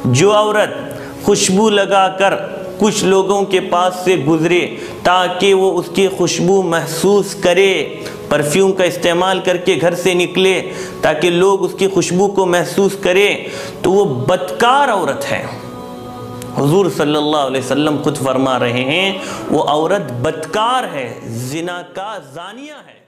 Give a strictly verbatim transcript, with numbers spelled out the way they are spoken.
जो औरत खुशबू लगाकर कुछ लोगों के पास से गुजरे ताकि वो उसकी खुशबू महसूस करे, परफ्यूम का इस्तेमाल करके घर से निकले ताकि लोग उसकी खुशबू को महसूस करें, तो वो बदकार औरत है। हुजूर सल्लल्लाहु अलैहि वसल्लम खुद फरमा रहे हैं वो औरत बदकार है, जिना का जानिया है।